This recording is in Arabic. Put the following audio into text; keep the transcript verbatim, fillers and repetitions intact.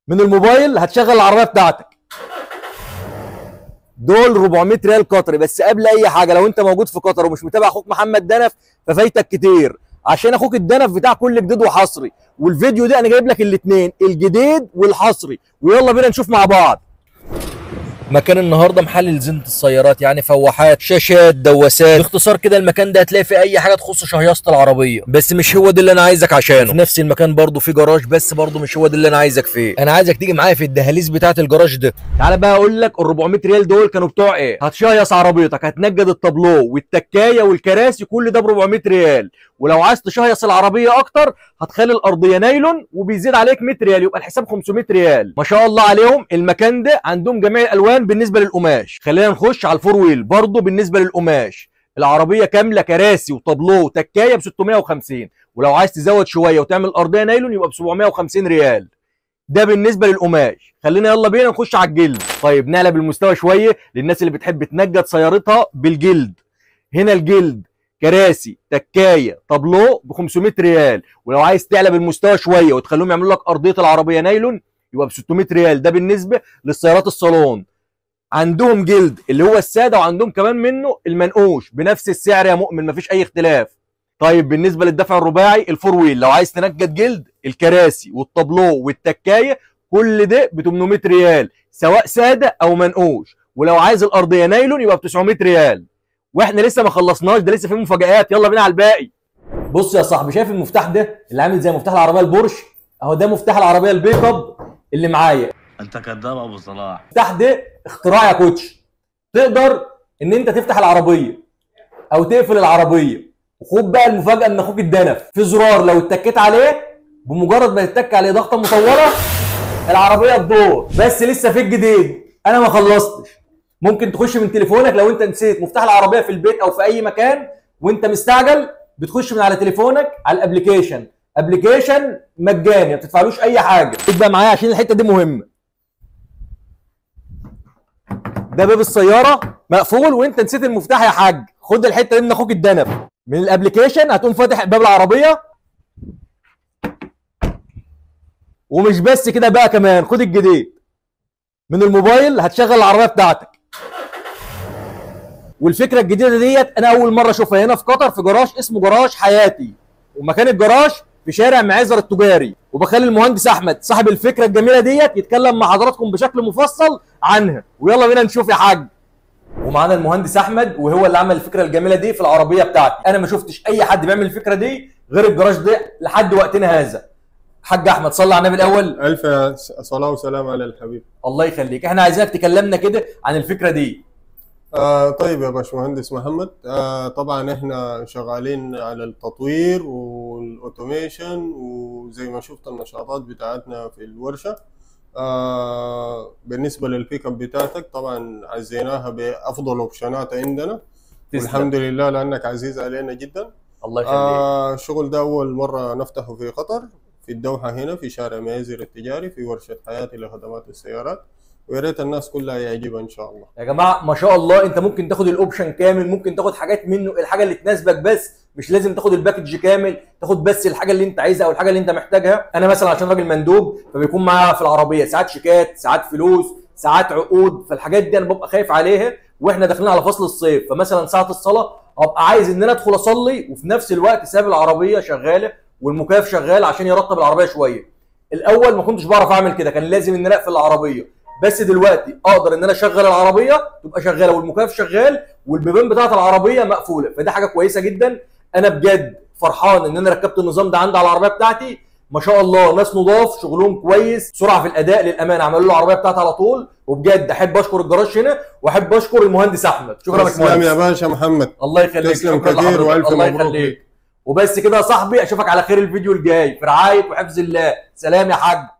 من الموبايل هتشغل العربيه بتاعتك. دول أربعمية ريال قطري. بس قبل اي حاجه، لو انت موجود في قطر ومش متابع اخوك محمد دنف ففايتك كتير، عشان اخوك الدنف بتاع كل جديد وحصري. والفيديو ده انا جايب لك الاثنين، الجديد والحصري، ويلا بينا نشوف مع بعض. مكان النهارده محل زينة السيارات، يعني فواحات، شاشات، دواسات، باختصار كده المكان ده هتلاقي فيه اي حاجه تخص شهيصه العربيه. بس مش هو ده اللي انا عايزك عشانه. في نفس المكان برضه في جراج، بس برضه مش هو ده اللي انا عايزك فيه. انا عايزك تيجي معايا في الدهاليز بتاعه الجراج ده. تعالى بقى اقول لك ال أربعمية ريال دول كانوا بتوع ايه. هتشيص عربيتك، هتنجد التابلو والتكايه والكراسي، كل ده ب أربعمية ريال. ولو عايز تشيص العربيه اكتر هتخلي الارضيه نايلون وبيزيد عليك مية ريال، يبقى الحساب خمسمية ريال. ما شاء الله عليهم. المكان ده عندهم جميع الالوان بالنسبه للقماش. خلينا نخش على الفور ويل برضه. بالنسبه للقماش العربيه كامله كراسي وطابلو وتكايه ب ستمية وخمسين، ولو عايز تزود شويه وتعمل ارضيه نايلون يبقى ب سبعمية وخمسين ريال. ده بالنسبه للقماش. خلينا يلا بينا نخش على الجلد. طيب نقلب المستوى شويه للناس اللي بتحب تنجد سيارتها بالجلد. هنا الجلد كراسي تكايه طابلو ب خمسمية ريال، ولو عايز تعلى بالمستوى شويه وتخليهم يعملوا لك ارضيه العربيه نايلون يبقى ب ستمية ريال. ده بالنسبه للسيارات الصالون. عندهم جلد اللي هو الساده، وعندهم كمان منه المنقوش بنفس السعر يا مؤمن، مفيش اي اختلاف. طيب بالنسبه للدفع الرباعي الفور ويل، لو عايز تنجد جلد الكراسي والطابلو والتكايه كل ده ب تمنمية ريال سواء ساده او منقوش، ولو عايز الارضيه نايلون يبقى ب تسعمية ريال. واحنا لسه ما خلصناش، ده لسه في مفاجآت. يلا بينا على الباقي. بص يا صاحبي، شايف المفتاح ده اللي عامل زي مفتاح العربيه البورش؟ اهو ده مفتاح العربيه البيك اب اللي معايا. انت كذاب ابو صلاح. المفتاح ده اختراع يا كوتش. تقدر ان انت تفتح العربيه او تقفل العربيه. وخد بقى المفاجاه ان اخوك الدنف في زرار لو اتكيت عليه، بمجرد ما تتك عليه ضغطه مطوله العربيه تدور. بس لسه في الجديد، انا ما خلصتش. ممكن تخش من تليفونك لو انت نسيت مفتاح العربيه في البيت او في اي مكان وانت مستعجل، بتخش من على تليفونك على الابلكيشن. ابلكيشن مجاني ما بتدفعلوش اي حاجه. ابقى معايا عشان الحته دي مهمه. ده باب السياره مقفول وانت نسيت المفتاح يا حاج، خد الحته دي من اخوك الدنف. من الابلكيشن هتقوم فاتح باب العربيه. ومش بس كده بقى، كمان خد الجديد. من الموبايل هتشغل العربيه بتاعتك. والفكره الجديده ديت انا اول مره اشوفها هنا في قطر، في جراج اسمه جراج حياتي، ومكان الجراج في شارع معزر التجاري. وبخلي المهندس احمد صاحب الفكره الجميله ديت يتكلم مع حضراتكم بشكل مفصل عنها، ويلا بينا نشوف يا حاج. ومعانا المهندس احمد، وهو اللي عمل الفكره الجميله دي في العربيه بتاعتي. انا ما شفتش اي حد بيعمل الفكره دي غير الجراج ده لحد وقتنا هذا. حاج احمد صلى على النبي الاول. الف صلاه وسلام على الحبيب. الله يخليك. احنا عايزينك تكلمنا كده عن الفكره دي. آه طيب يا باشمهندس محمد، آه طبعا احنا شغالين على التطوير والاوتوميشن، وزي ما شفت النشاطات بتاعتنا في الورشه. آه بالنسبه للبيك اب بتاعتك طبعا عزيناها بافضل اوبشنات عندنا. والحمد لله لانك عزيز علينا جدا. الله يخليك. آه الشغل ده اول مره نفتحه في قطر، في الدوحه هنا في شارع معزر التجاري في ورشه حياتي لخدمات السيارات، ويا ريت الناس كلها يعجبها ان شاء الله. يا جماعه ما شاء الله، انت ممكن تاخد الاوبشن كامل، ممكن تاخد حاجات منه الحاجه اللي تناسبك، بس مش لازم تاخد الباكج كامل، تاخد بس الحاجه اللي انت عايزها او الحاجه اللي انت محتاجها. انا مثلا عشان راجل مندوب فبيكون معايا في العربيه ساعات شيكات، ساعات فلوس، ساعات عقود، فالحاجات دي انا ببقى خايف عليها واحنا داخلين على فصل الصيف. فمثلا ساعه الصلاه ابقى عايز ان انا ادخل اصلي وفي نفس الوقت ساب العربيه شغاله والمكيف شغال عشان يرطب العربيه شويه. الاول ما كنتش بعرف اعمل كده، كان لازم ان انا اقفل العربيه. بس دلوقتي اقدر ان انا اشغل العربيه تبقى شغاله والمكيف شغال والبيبان بتاعه العربيه مقفوله، فدي حاجه كويسه جدا. انا بجد فرحان ان انا ركبت النظام ده عندي على العربيه بتاعتي. ما شاء الله ناس نضاف، شغلهم كويس، سرعه في الاداء للامانه. عملوا له العربيه بتاعتي على طول. وبجد احب اشكر الجراج هنا واحب اشكر المهندس احمد. شكرا يا باشمهندس. تسلم يا باشا محمد. الله يخليك. تسلم كثير والف الله مبروك. يخليك. وبس كده يا صاحبي، اشوفك على خير الفيديو الجاي في رعايه وحفظ الله. سلام يا حاج.